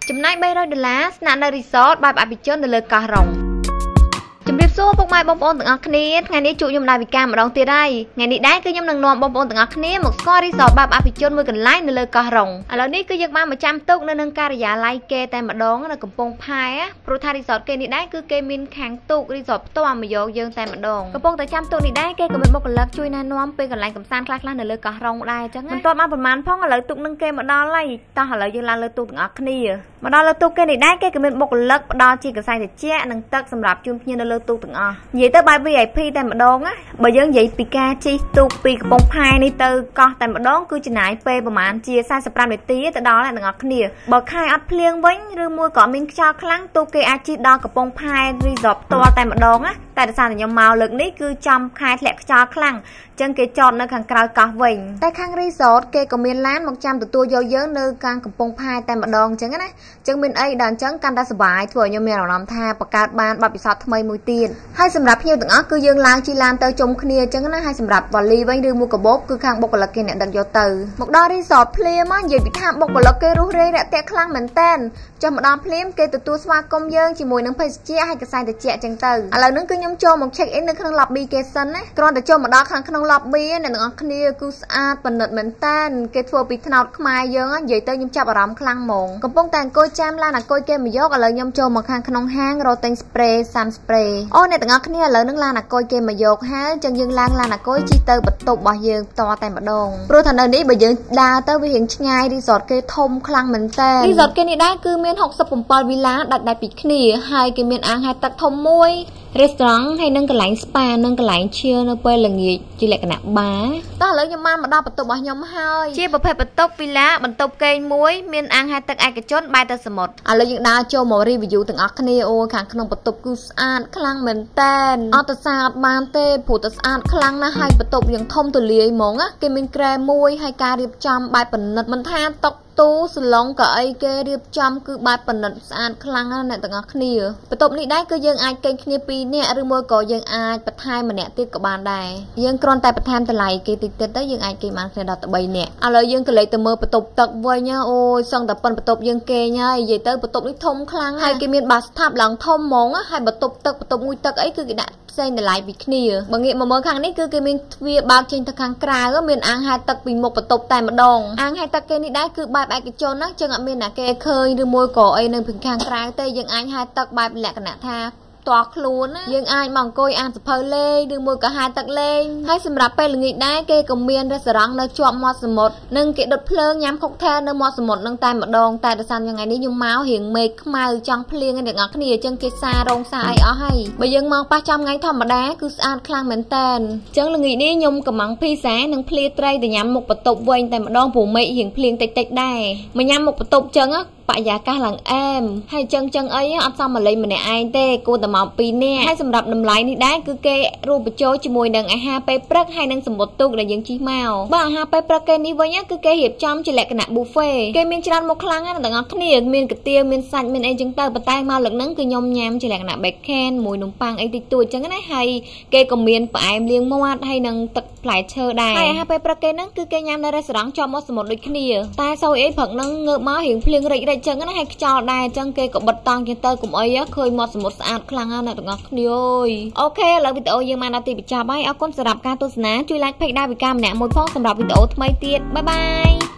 ចំណាយ$300ស្នាក់នៅរីសតបែបអភិជននៅលើកោះរ៉ុងជំរាបសួរពុកម៉ែបងប្អូនទាំងអស់គ្នាថ្ងៃនេះជួបខ្ញុំដាវីកាម្ដងទៀតហើយថ្ងៃនេះដែរគឺខ្ញុំនឹងនាំបងប្អូនទាំងអស់គ្នាមកស្គាល់រីសតបែបអភិជនមួយកន្លែងនៅលើកោះរ៉ុងឥឡូវនេះគឺយើងបានមកចាំទុកនៅនឹងការិយាល័យគេតែម្ដងនៅកំពង់ផែព្រោះថារីសតគេនេះដែរគឺគេមានខាងទូករីសតផ្ទាល់មកយកយើងតែម្ដងកំពុងតែចាំទុកនេះដែរគេក៏មានបុគ្គលិកជួយណែនាំពេលកន្លែងកំសាន្តខ្លះៗនៅលើកោះរ៉ុងដែរអញ្ចឹងមិនទាន់បានប្រហែលផងឥឡូវទូកនឹងគេមកដល់ហើយតោះឥឡូវយើងឡើងលើទូកទាំងអស់គ្នាមកដល់លើទូកគេនេះដែរគេក៏មានបុគ្គលិកផ្ដល់ជាកន្សែងត្រជាក់និងទឹកសម្រាប់ជូនភ្ញៀវនៅលើទូកទាំងអស់និយាយទៅបែប VIP តែម្ដងណាបើយើងនិយាយពីការជិះទូកពីកំពង់ផែនេះទៅកោះតែម្ដងគឺចំណាយពេលប្រហែលជា45នាទីទៅដល់អ្នកទាំងអស់គ្នាបើខែអត់ភ្លៀងវិញឬមួយក៏មានខ្យល់ខ្លាំងទូកគេអាចជិះដល់កំពង់ផែរីសតផ្ទាល់តែម្ដងណាតែដោយសារតែខ្ញុំមកលើកនេះគឺចំខែធ្លាក់ខ្យល់ខ្លាំងអញ្ចឹងគេចតនៅខាងក្រៅកោះវិញតែខាងរីសតគេក៏មានឡានមកចាំទទួលយកយើងនៅខាងកំពង់ផែតែម្ដងអញ្ចឹងណាអញ្ចឹងមានអីដល់អញ្ចឹងកាន់តែសុបាយធ្វើឲ្យខ្ញុំមានអារម្មណ៍ថាបង្កើតបានបទពិសោធន៍ថ្មីមួយទៀតហើយសម្រាប់ភ្ញៀវទាំងអស់គឺយើងឡើងជិះឡានទៅជុំគ្នាអញ្ចឹងណាហើយសម្រាប់វ៉ាលីវិញឬមួយកាបូបគឺខាងបុគ្គលិកគេអ្នកដឹកយកទៅមកដល់រីសតភ្លាមនិយាយពីថាបុគ្គលិកគេរុះរេរាក់ទាក់ខ្លាំងមែនតើចុះមកដល់ភ្លាមគេទទួលស្វាគមន៍យើងជាមួយនឹងភេសជ្ជៈហើយកន្សែងត្រជាក់អញ្ចឹងទៅឥឡូវហ្នឹងគឺខ្ញុំចូលមក check in នៅក្នុង lobby គេសិនណាគ្រាន់តែចូលមកដល់ខាងក្នុង lobby អ្នកទាំងអស់គ្នាគឺស្អាតប៉និតមែនតើគេធ្វើពីថ្នោតខ្មែរយើងនិយាយទៅខ្ញុំចាប់អារម្មណ៍ខ្លាំងហ្មងកំពុងតែអង្គុយចាំឡានអង្គុយគេមកយកឥឡូវខ្ញុំចូលមកខាងក្នុងហាងរកទិញ spray sun spray អូអ្នកទាំងអស់គ្នាឥឡូវហ្នឹងឡានអង្គុយគេមកយកហើយអញ្ចឹងយើងឡើងឡានអង្គុយជិះទៅបន្ទប់របស់យើងផ្ទាល់តែម្ដងព្រោះថានៅនេះបើយើងដើរទៅវារៀងឆ្ងាយរីសតគេធំខ្លាំងមែនតើរីសតគេនេះដែរគឺមាន67វីឡាដាច់ពីគ្នាហើយគេមានអាងហែលទឹកធំមួយrestaurant ហើយនឹងកន្លែង spa និងកន្លែងឈៀលនៅពេលល្ងាចជាលក្ខណៈបារតោះឥឡូវខ្ញុំបានមកដល់បន្ទប់របស់ខ្ញុំហើយជាប្រភេទបន្ទប់វីឡាបន្ទប់គេងមួយមានអាងហែលទឹកឯកជនបែរទៅសមុទ្រឥឡូវយើងដើរចូលមក review ទាំងអស់គ្នាអូខាងក្នុងបន្ទប់គឺស្អាតខ្លាំងមែនតើអត់ទៅស្អាតបានទេព្រោះតែស្អាតខ្លាំងណាស់ហើយបន្ទប់យ៉ាងធំទូលាយហ្មងណាគេមានក្រែមួយហើយការរៀបចំបែបប៉និតមិនថាតុទូសឡុងក៏អីគេរៀបចំគឺបែបប៉និតស្អាតខ្លាំងណាស់អ្នកទាំងអស់គ្នាបន្ទប់នេះដែរគឺយើងអាចកេងគ្នា2នាក់ឬមួយក៏យើងអាចបន្ថែមម្នាក់ទៀតក៏បានដែរយើងគ្រាន់តែបន្ថែមតម្លៃគេតិចទៅយើងអាចគេបានគ្នាដល់ទៅ3នាក់ឥឡូវយើងក៏លេចទៅមើលបន្ទប់ទឹកវិញអូយសឹងតែប៉ុនបន្ទប់យើងគេងហើយនិយាយទៅបន្ទប់នេះធំខ្លាំងហើយគេមានបាសស្ថាបឡើងធំហ្មងហើយបន្ទប់ទឹកបន្ទប់មួយទឹកអីគឺគេដាក់ផ្សេងតម្លៃពីគ្នាបើងាកមកមើលខាងនេះគឺគេមានទ្វារបើកចេញទៅខាងក្រៅមានអាងហែលទឹកពីមុខបន្ទប់តែម្ដងអាងហែលទឹកគេនេះដែរគឺបែបឯកជនណាចឹងអត់មានណាគេឃើញឬមួយក៏អីនៅខាងក្រៅទេយើងអាចហែលទឹកបែបលក្ខណៈថាតោះខ្លួនណាយើងអាចមកអង្គុយអានសភៅលេងឬមួយក៏ហែលទឹកលេងហើយសម្រាប់ពេលល្ងាចដែរគេក៏មានរេស្តូរ៉ង់នៅជាប់មាត់សមុទ្រនិងគេដុតភ្លើងញ៉ាំខុកថែលនៅមាត់សមុទ្រនឹងតែម្ដងតែដោយសារថ្ងៃនេះខ្ញុំមករៀងមេឃខ្មៅចង់ភ្លៀងឯអ្នកនរគ្នាអញ្ចឹងគេសាររោងសារអីអស់ហើយបើយើងមកប៉ះចំថ្ងៃធម្មតាគឺស្អាតខ្លាំងមែនតើអញ្ចឹងល្ងាចនេះខ្ញុំកំងភីសានិងភ្លាត្រីទៅញ៉ាំមុខបន្ទប់វិញតែម្ដងព្រោះមេឃរៀងភ្លៀងតិចៗដែរមកញ៉ាំមុខបន្ទប់អញ្ចឹងបរិយាកាសឡើងអែមហើយចឹងអីអត់សមមកលេងម្នាក់ឯងទេគួរតែមក2នាក់ហើយសម្រាប់តម្លៃនេះដែរគឺគេរួមបញ្ចូលជាមួយនឹងអាហារពេលព្រឹកហើយនឹងសម្បត្តិទូកដែលយើងជិះមកបើអាហារពេលព្រឹកគេនេះវិញគឺគេរៀបចំជាលក្ខណៈ buffet គេមានច្រើនមុខខ្លាំងណាស់ទាំងអស់គ្នាមានកាទៀវមានសាច់មានអីចឹងទៅប៉ុន្តែមកលើកហ្នឹងគឺខ្ញុំញ៉ាំជាលក្ខណៈ bacon មួយនំប៉័ងអីតិចតួចចឹងណាហើយគេក៏មានផ្អែមលាងមាត់ហើយនឹងទឹកផ្លែឈើដែរហើយអាហារពេលព្រឹកគេហ្នឹងគឺគេញ៉ាំនៅរេស្តូរ៉ង់ជាប់មាត់សមុទ្រដូចគ្នាតែសូវអីព្រឹកហ្នឹងងើបមករៀងភ្លៀងរិចចឹងណាហើយខ្យល់ដែរអញ្ចឹងគេក៏បិទតង់ជាទៅកុំអីឃើញមាត់សមុទ្រស្អាតខ្លាំងណាស់អ្នកទាំងអស់គ្នាអើយអូខេឥឡូវវីដេអូយើងបានដល់ទីបញ្ចប់ហើយអរគុណសម្រាប់ការទស្សនាជួយ like page ដាវីកាម្នាក់មួយផងសម្រាប់វីដេអូថ្មីទៀតបាយបាយ